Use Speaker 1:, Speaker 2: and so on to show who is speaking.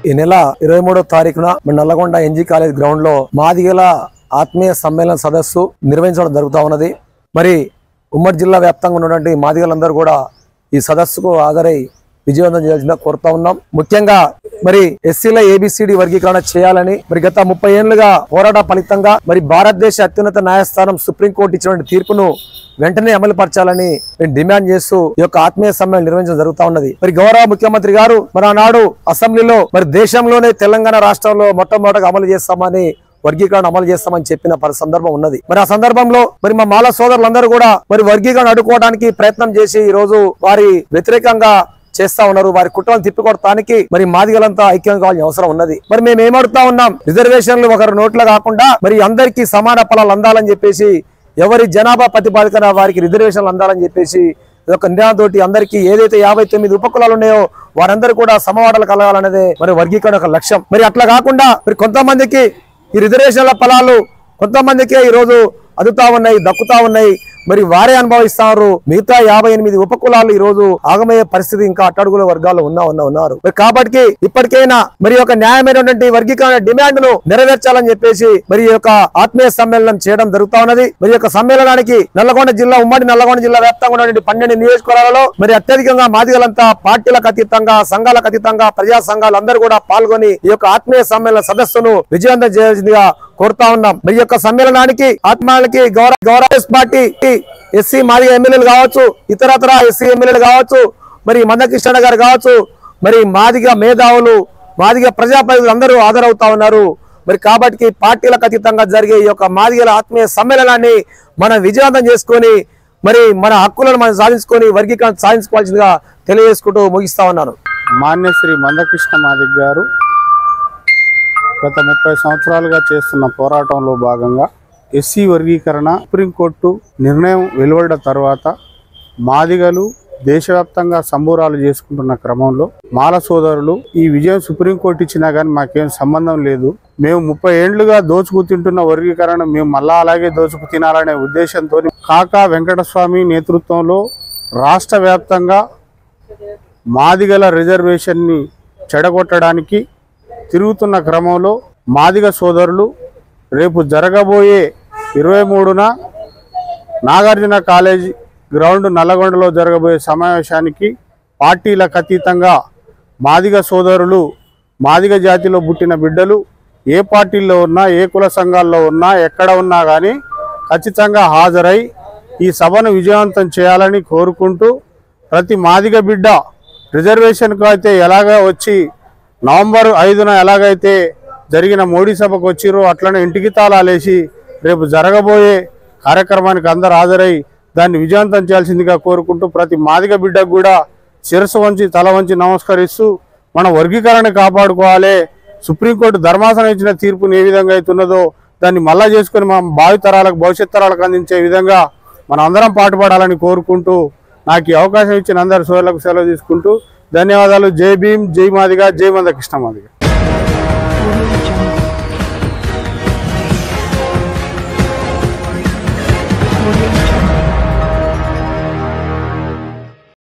Speaker 1: ఈ నెల 23వ తారీఖున నల్లగొండ ఎన్జీ కాలేజ్ గ్రౌండ్ లో మాదిగల ఆత్మీయ సమ్మేళన సదస్సు నిర్వహించడం జరుగుతూ ఉన్నది. మరి ఉమ్మడి జిల్లా వ్యాప్తంగా ఉన్నటువంటి మాదిగలందరూ కూడా ఈ సదస్సుకు హాజరై విజయవంతం చేయాల్సిందిగా కోరుతా ఉన్నాం. ముఖ్యంగా మరి ఎస్సీల ఏబిసిడి వర్గీకరణ చేయాలని మరి గత 30 ఏళ్లుగా పోరాట ఫలితంగా మరి భారతదేశ అత్యున్నత న్యాయస్థానం సుప్రీంకోర్టు ఇచ్చినటువంటి తీర్పును వెంటనే అమలు పరచాలని డిమాండ్ చేస్తూ ఈ యొక్క ఆత్మీయ సమ్మేళనం నిర్వహించడం జరుగుతూ ఉన్నది. మరి గౌరవ ముఖ్యమంత్రి గారు మరి ఆనాడు అసెంబ్లీలో మరి దేశంలోనే తెలంగాణ రాష్ట్రంలో మొట్టమొదటిగా అమలు చేస్తామని వర్గీకరణ అమలు చేస్తామని చెప్పిన సందర్భం ఉన్నది. మరి ఆ సందర్భంలో మరి మా మాల సోదరులందరూ కూడా మరి వర్గీకరణ అడ్డుకోవడానికి ప్రయత్నం చేసి ఈ రోజు వారి వ్యతిరేకంగా చేస్తా ఉన్నారు. వారి కుట్రలను తిప్పికొట్టడానికి మరి మాదిగలంతా ఐక్యం కావాల్సిన అవసరం ఉన్నది. మరి మేము ఏమడుతా ఉన్నాం, రిజర్వేషన్లు ఒకరి నోట్ల కాకుండా మరి అందరికీ సమాన ఫలాలు అందాలని చెప్పేసి, ఎవరి జనాభా ప్రతిపాదికన వారికి రిజర్వేషన్లు అందాలని చెప్పేసి ఒక నిర్ణయంతో అందరికీ ఏదైతే 59 ఉపకులాలు ఉన్నాయో వారందరూ కూడా సమవాడలు కలగాలనేదే మరి వర్గీకరణ ఒక లక్ష్యం. మరి అట్లా కాకుండా మరి కొంతమందికి ఈ రిజర్వేషన్ల ఫలాలు కొంతమందికే ఈ రోజు అందుతా ఉన్నాయి, దక్కుతా ఉన్నాయి, మరి వారే అనుభవిస్తారు. మిగతా 58 ఉపకులాలు ఈ రోజు ఆగమయ్యే పరిస్థితి ఇంకా అట్టడుగుల వర్గాల్లో ఉన్నారు. మరి కాబట్టి ఇప్పటికైనా మరి ఒక న్యాయమైనటువంటి వర్గీకరణ డిమాండ్ ను నెరవేర్చాలని చెప్పేసి మరి ఈ యొక్క ఆత్మీయ సమ్మేళనం చేయడం జరుగుతా ఉన్నది. మరి యొక్క సమ్మేళనానికి నల్లగొండ జిల్లా ఉమ్మడి నల్లగొండ జిల్లా వ్యాప్తంగా ఉన్నటువంటి 12 నియోజకవర్గాలలో మరి అత్యధికంగా మాదిగలంతా పార్టీలకు అతీతంగా, సంఘాలకు అతీతంగా, ప్రజా సంఘాలు అందరూ కూడా పాల్గొని ఈ యొక్క ఆత్మీయ సమ్మేళన సదస్సును విజయవంతం చేయాల్సిందిగా కోరుతా ఉన్నాం. మరి యొక్క సమ్మేళనానికి ఆత్మాలకి గౌరవ పార్టీ ఎస్సీ మాదిగ ఎమ్మెల్యేలు కావచ్చు, ఇతరతర ఎస్సీ ఎమ్మెల్యేలు కావచ్చు, మరి మందకృష్ణ గారు కావచ్చు, మరి మాదిగ మేధావులు, మాదిగ ప్రజాప్రతినిధులు అందరూ హాజరవుతా ఉన్నారు. మరి కాబట్టి పార్టీలకు అతీతంగా జరిగే ఈ యొక్క మాదిగల ఆత్మీయ సమ్మేళనాన్ని మనం విజయవంతం చేసుకొని మరి మన హక్కులను మనం సాధించుకొని వర్గీకరణ సాధించుకోవాల్సిందిగా తెలియజేసుకుంటూ ముగిస్తా ఉన్నాను.
Speaker 2: మాన్య శ్రీ మందకృష్ణ మాదిగ గారు గత 30 సంవత్సరాలుగా చేస్తున్న పోరాటంలో భాగంగా ఎస్సీ వర్గీకరణ సుప్రీంకోర్టు నిర్ణయం వెలువడ్డ తర్వాత మాదిగలు దేశవ్యాప్తంగా సంబూరాలు చేసుకుంటున్న క్రమంలో మాల సోదరులు ఈ విజయం సుప్రీంకోర్టు ఇచ్చినా కానీ మాకేం సంబంధం లేదు, మేము 30 ఏళ్లుగా దోచుకు తింటున్న వర్గీకరణ మేము మళ్ళా అలాగే దోచుకు తినాలనే ఉద్దేశంతో కాకా వెంకటస్వామి నేతృత్వంలో రాష్ట్ర వ్యాప్తంగా మాదిగల రిజర్వేషన్ని చెడగొట్టడానికి తిరుగుతున్న క్రమంలో మాదిగ సోదరులు రేపు జరగబోయే 23న నాగార్జున కాలేజ్ గ్రౌండ్ నల్లగొండలో జరగబోయే సమావేశానికి పార్టీలకు అతీతంగా మాదిగ సోదరులు, మాదిగ జాతిలో పుట్టిన బిడ్డలు ఏ పార్టీల్లో ఉన్నా, ఏ కుల సంఘాల్లో ఉన్నా, ఎక్కడ ఉన్నా కానీ ఖచ్చితంగా హాజరై ఈ సభను విజయవంతం చేయాలని కోరుకుంటూ ప్రతి మాదిగ బిడ్డ రిజర్వేషన్కు అయితే ఎలాగ వచ్చి నవంబర్ 5న ఎలాగైతే జరిగిన మోడీ సభకు వచ్చిరో అట్లనే ఇంటికి తాళాలేసి రేపు జరగబోయే కార్యక్రమానికి అందరు హాజరై దాన్ని విజయవంతం చేయాల్సిందిగా కోరుకుంటూ ప్రతి మాదిగ బిడ్డకు కూడా శిరస్సు వంచి తల వంచి నమస్కరిస్తూ మన వర్గీకరణ కాపాడుకోవాలి. సుప్రీంకోర్టు ధర్మాసనం ఇచ్చిన తీర్పుని ఏ విధంగా అవుతున్నదో దాన్ని మళ్ళా చేసుకుని మన భావితరాలకు, భవిష్యత్ తరాలకు అందించే విధంగా మనం అందరం పాటుపడాలని కోరుకుంటూ నాకు ఈ అవకాశం ఇచ్చిన అందరి సోదరులకు సెలవు తీసుకుంటూ ధన్యవాదాలు. జై భీమ్, జై మాదిగ, జై మందకృష్ణ మాదిగ.